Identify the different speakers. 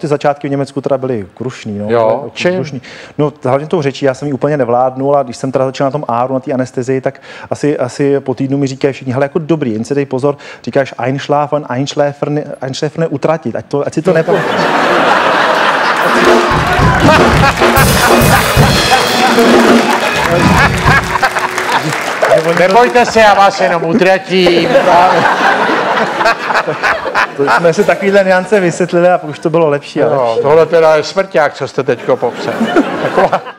Speaker 1: Ty začátky v Německu teda byly krušný, no.
Speaker 2: Jo, čím?
Speaker 1: Krušný. No, hlavně tou řečí, já jsem ji úplně nevládnul a když jsem teda začal na tom áru, na té anestezii, tak asi po týdnu mi říkají všichni, hele, jako dobrý, jen si dej pozor, říkáš Einschlafen, Einschläfern utratit, ať si to nepovíš.
Speaker 2: Nebojte se, já vás jenom utratím.
Speaker 1: To jsme si takovýhle nuance vysvětlili a už to bylo lepší a lepší.
Speaker 2: Tohle teda je smrťák, co jste teďko popsal.